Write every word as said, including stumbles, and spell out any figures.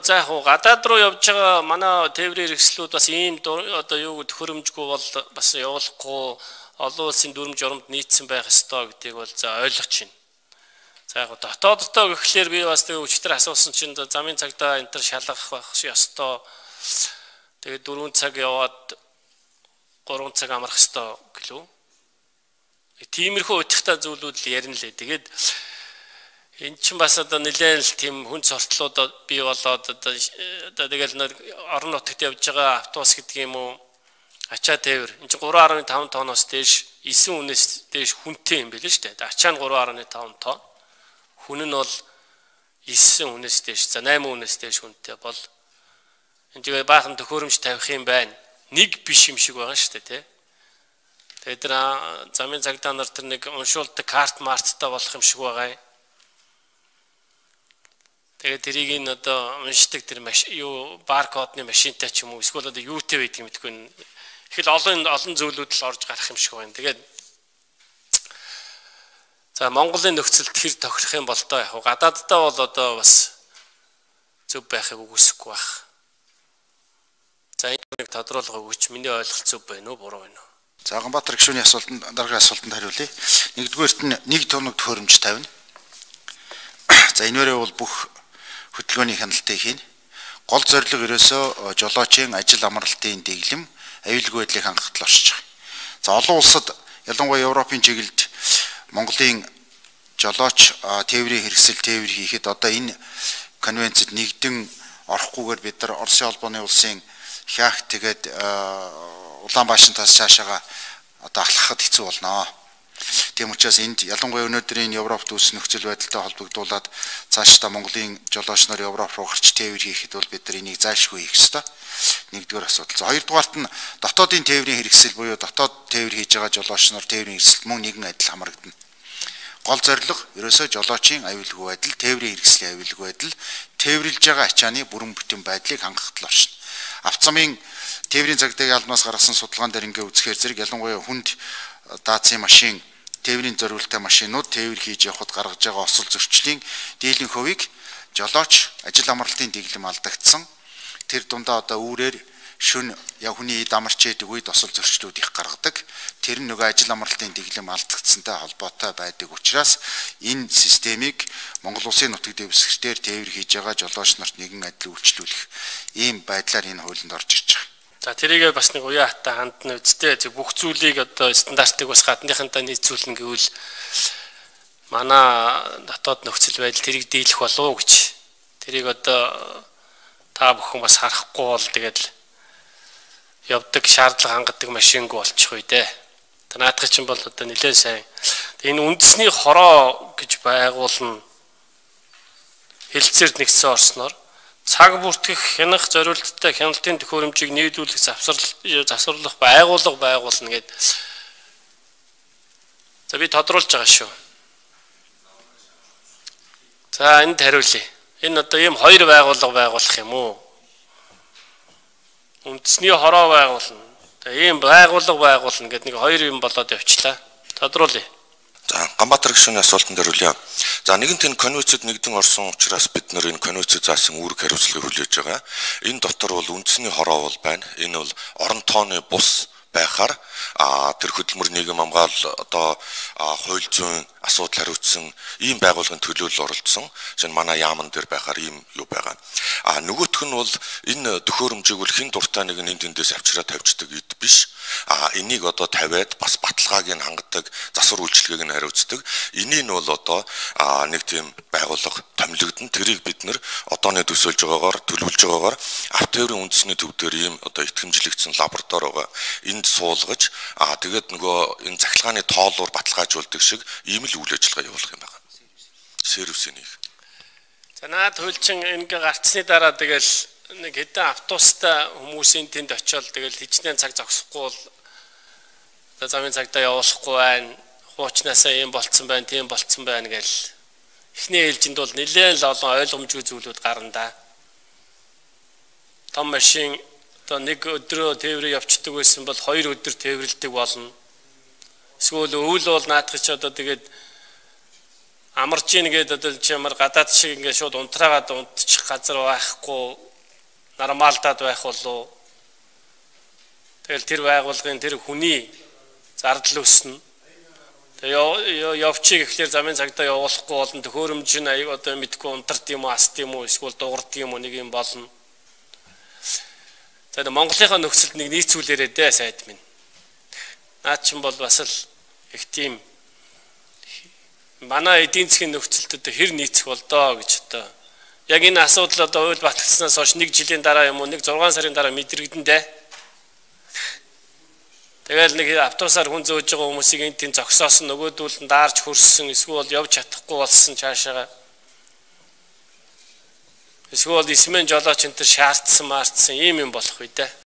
за яг гадаад руу явж байгаа манай тээврийн хэрэгслүүд бас ийм одоо юу төхөөрөмжгүй бол бас явуулахгүй олон улсын дүрм журамд нийцсэн байх ёстой гэдгийг бол за ойлгож байна. За яг дотооддоо гэхлээр би бас тэгээ өчтөр асуусан чинь замын цагдаа энэ төр шалгах байх ёстой. Тэгээ дөрвөн цаг яваад гурван цаг амрах ёстой гэлөө. Тиймэрхүү утгатай зүйлүүд л ярина лээ. Тэгээд энэ чинь бас одоо нэлээд л тийм хүн цортлууд бий болоод одоо тэгэл орон нутагт явж байгаа автобус гэдэг юм уу ачаа тээвэр энэ чинь гурван гаруй таван тонноос дээш эсвэн үнээс дээш хүнтэй юм байл шүү дээ. Ачаа нь гурван гаруй таван тонн. Хүн нь бол эсвэн үнээс дээш за найман үнээс дээш хүнтэй бол энэ тэгээ баахан төхөөрөмж тавих юм байна. Нэг биш юм шиг байгаа шүү дээ тий. Тэгээд тэр замын цагдаа нар тэр нэг уншуулдаг карт марттай болох юм шиг байгаа юм. Тэгээд тэрийг ин одоо уншдаг тэр юу баркодны машинтай ч юм уу эсвэл одоо юутэй байдаг юм гэдэггүй. Их л олон олон зүйлүүд л орж гарах юм шиг байна. Тэгээд за Монголын нөхцөлд хэр тохирох юм бол тоо яг гадааддаа бол одоо бас зөв байхыг үгүйсэхгүй байх. За энийг тодруулга өгч миний ойлголт зөв байна уу буруу байна уу? За Ганбаатар гишүүний асуултанд дараагийн асуултанд хариулъя. Нэгдүгээрт нь нэг тоног төхөөрөмж тавина. За энэвэрээ бол бүх хөтөлбөрийн хяналтыг хийн. Гол зорилго ерөөсөө жолоочийн ажил амралтын дэглэм, аюулгүй байдлыг хангахад л оршиж байгаа. За олон улсад ялангуяа Европын чиглэлд Монголын жолооч тээврийн хэрэгсэл тээвэр хийхэд одоо энэ конвенцэд нэгдэн орохгүйгээр бид нар Оросын холбооны улсын хяах тэгээд Улаанбаашинтаас цаашаага одоо ахлахад хэцүү болно. Тийм учраас энд ялангуяа өнөөдрийн Европт үүссэн нөхцөл байдалтай холбогдуулаад цаашдаа Монголын жолооч нар Европ руу гарч тээвэр хийхэд бол бид нар энийг зайлшгүй хийх ёстой. Нэгдүгээр асуудал. За хоёрдугаарт нь дотоодын тээврийн хэрэгсэл буюу дотоод тээвэр хийж байгаа жолооч нар тээврийн хэрэгсэлд мөн нэгэн адил хамрагдана. Гол зорилго ерөөсөө жолоочийн аюулгүй байдал, тээврийн хэрэгслийн аюулгүй байдал, тээвэрлж байгаа ачааны бүрэн бүтэн байдлыг хангахад л оршино. Авцамын тээврийн цагдаагийн албанаас гаргасан судалгаан дээр ингээ үзэхээр зэрэг ялангуяа хүнд даацын машин, тээврийн зориултай машинууд тээвэр хийж явахад гаргаж байгаа осол зөрчлийн дийлэн хувийг жолооч ажил амралтын дэглэм алдагдсан. Тэр дундаа одоо үүрээр шүн яг хүний эд амарч яадаг үед осол зөрчлүүд их гаргадаг. Тэр нь нөгөө ажил амралтын дэглэм алдагдсантай холбоотой байдаг учраас энэ системийг Монгол Улсын нутаг дэвсгэртээр тээвэр хийж байгаа жолооч нарт нэгэн адил үйлчлүүлэх ийм байдлаар энэ хуулинд орж ирж байгаа. За тэрийгээ бас нэг уян хатаа хандна үсттэй бүх зүйлийг одоо стандартыг бас гадныхантаа нийцүүлнэ гэвэл манай дотоод нөхцөл байдал тэрийг дийлэх болов уу гэж. Тэрийг одоо та бүхэн бас харахгүй бол тэгэл явдаг шаардлага хангадаг машингүй болчих үе дээ. Та наадах чинь бол одоо нэлээд сайн. Энэ үндэсний хороо гэж байгуулна хэлцээр нэгсэн орсноор цаг бүртгэх хянах зориулттай хяналтын төхөөрөмжийг нийлүүлэх завсарлах завсарлах байгууллага байгуулна гэдэг. За би тодруулж байгаа шүү. За энд хариулъя. Энэ одоо ийм хоёр байгууллага байгуулах юм уу? Үндэсний хороо байгуулна. Тэгээ ийм байгууллага байгуулна гэдэг нэг хоёр юм болоод явчлаа. Тодруулъя. За Ганбаатар гишүүний асуултанд хариулъя. За нэгэнт энэ конвенцэд нэгдэн орсон учраас бид нэр энэ конвенцэд заасан үүрэг хариуцлагыг хүлээж байгаа. Энэ дотор бол үндэсний хороо бол байна. Энэ бол орон тооны бус байхаар а тэр хөдөлмөр нийгэм хамгаалал одоо хууль зүйн асуудал хариуцсан ийм байгууллагын төлөөлөл оролцсон. Жишээ нь манай яамн дээр байхаар ийм юу байгаа. А нөгөөх нь бол энэ төхөөрөмжийг бол хин дуртай нэг нь эндээс авчираа тавьчихдаг ид биш. А энийг одоо тавиад бас баталгааг нь хангадаг, засвар үйлчилгээг нь хариуцдаг. Энийг нь бол одоо нэг тийм байгууллага томилогдсон. Тэрийг бид нэр одооны төсөөлж байгаагаар төлөвлөж байгаагаар автоеврын үндэсний төв дээр ийм одоо итгэмжлэгдсэн лаборатори байгаа. Энд суулгаж а тэгээд нөгөө энэ цахилгааны тоолуур баталгаажуулдаг шиг ийм л үйл ажиллагаа явуулах юм байна. Сервисийн нэг. За наад хуульчин ингээ гарцсны дараа тэгэл нэг хэдэн автобустай хүмүүсийн тэнд очиод тэгэл хичнээн цаг зогсохгүй бол одоо замын цагтаа явуулахгүй байна. Хуучнаасаа юм болцсон байна, тийм болцсон байна гэл эхний ээлжинд бол нэлээд л олон ойлгомжгүй зүйлүүд гарна да. Том машин одоо нэг өдрөө тээврээ явцдаг байсан бол хоёр өдөр тээвэрлдэг болно. Эсвэл өвөл бол наадах ч одоо тэгээд амарч ийн гэдэг одоо чимэр гадаад шиг ингээд шууд унтраагаад унтчих газар байхгүй нормалдаад байх болов. Тэгэл тэр байгууллагын тэр хүний зардал өснө. Тэгээ явчих гэхлээр замын цагдаа явуулахгүй болно. Төхөөрөмж нь аяг одоо мэдгүй унтард юм уу, аст юм уу, эсвэл дуурд юм уу нэг юм болно. За Монголынхаа нөхцөлд нэг нийцүүлээрээ дээ сайд минь. Наад чинь бол бас л их тийм манай эдийн засгийн нөхцөлд одоо хэр нийцэх болдоо гэж одоо яг энэ асуудал одоо хууль батгснаас хойш нэг жилийн дараа юм уу нэг зургаан сарын дараа мэдрэгдэн дээ. Тэгэл нэг автобусаар хүн зөөж байгаа хүмүүсийг энэ тийм зогсоосон нөгөөдүүл нь даарч хөрссөн эсвэл явж чадахгүй болсон цаашаа. Эсвэл исмэн жолооч энэ төр шаардсан маартсан ийм юм болох үү дээ.